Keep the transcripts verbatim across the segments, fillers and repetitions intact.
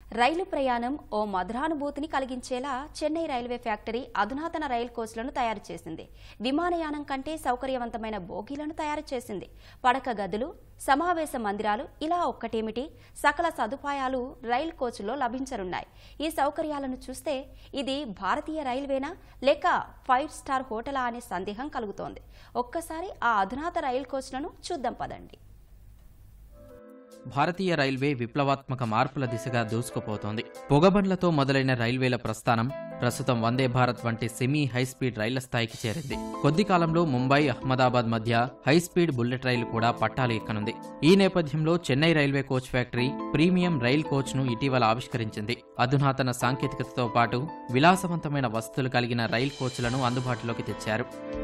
రైలు ప్రయాణం ఓ మధురానుభూతిని కలిగించేలా Chennai railway factory అధునాతన రైలు కోచ్లను తయారు చేసింది. విమానయానం కంటే సౌకర్యవంతమైన బోగీలను తయారు చేసింది. పడక గదులు, సమావేశ మందిరాలు ఇలా ఒక్కటేమిటి సకల సదుపాయాలు రైలు కోచ్లో లభించనున్నాయి. ఈ సౌకర్యాలను చూస్తే ఇది భారతీయ రైల్వేనా లేక ఫైవ్ స్టార్ హోటలా అనే సందేహం కలుగుతోంది. ఒక్కసారి ఆ అధునాతన రైలు కోచ్లను చూద్దాం పదండి. భారతీయ రైల్వే విప్లవాత్మక మార్పుల దిశగా దూసుకుపోతోంది. పొగబండ్లతో మొదలైన రైల్వేల ప్రస్థానం ప్రస్తుతం వందే భారత్ వంటి సెమీ హైస్పీడ్ రైళ్ల స్థాయికి చేరింది. కొద్ది కాలంలో ముంబై, అహ్మదాబాద్ మధ్య హైస్పీడ్ బుల్లెట్ రైలు కూడా పట్టాలు ఎక్కనుంది. ఈ నేపథ్యంలో Chennai railway coach factory premium rail coach ను ఇటీవల ఆవిష్కరించింది. అధునాతన సాంకేతికతతో పాటు విలాసవంతమైన వసతులు కలిగిన రైల్ కోచ్లను అందుబాటులోకి తెచ్చారు.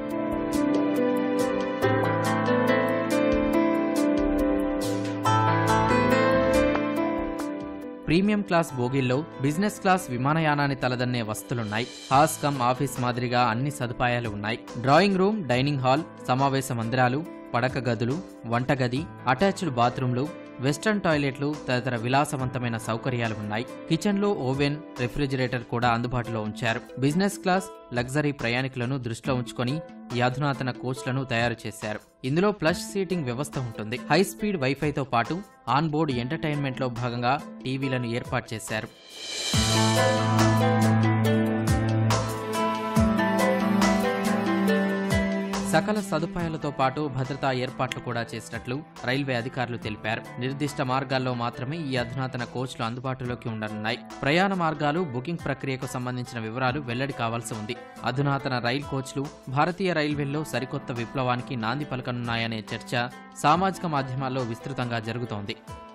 ప్రీమియం క్లాస్ బోగీల్లో బిజినెస్ క్లాస్ విమానయానాన్ని తలదన్నే వసతులున్నాయి. హాస్ కమ్ ఆఫీస్ మాదిరిగా అన్ని సదుపాయాలు ఉన్నాయి. డ్రాయింగ్ రూమ్, డైనింగ్ హాల్, సమావేశ మందిరాలు, పడక గదులు, వంటగది, అటాచ్డ్ బాత్రూంలు, వెస్టర్న్ టాయిలెట్లు తదితర విలాసవంతమైన సౌకర్యాలు ఉన్నాయి. కిచెన్ లో ఓవెన్, రెఫ్రిజిరేటర్ కూడా అందుబాటులో ఉంచారు. బిజినెస్ క్లాస్, లగ్జరీ ప్రయాణికులను దృష్టిలో ఉంచుకొని ఈ అధునాతన కోచ్లను తయారు చేశారు. ఇందులో ప్లస్ సీటింగ్ వ్యవస్థ ఉంటుంది. హై స్పీడ్ వైఫైతో పాటు ఆన్ బోర్డ్ ఎంటర్టైన్మెంట్ లో భాగంగా టీవీలను ఏర్పాటు చేశారు. సకల సదుపాయాలతో పాటు భద్రతా ఏర్పాట్లు కూడా చేసినట్లు రైల్వే అధికారులు తెలిపారు. నిర్దిష్ట మార్గాల్లో మాత్రమే ఈ అధునాతన కోచ్లు అందుబాటులోకి ఉండనున్నాయి. ప్రయాణ మార్గాలు, బుకింగ్ ప్రక్రియకు సంబంధించిన వివరాలు వెల్లడి కావాల్సి ఉంది. అధునాతన రైల్ కోచ్లు భారతీయ రైల్వేల్లో సరికొత్త విప్లవానికి నాంది పలకనున్నాయనే చర్చ సామాజిక మాధ్యమాల్లో విస్తృతంగా జరుగుతోంది.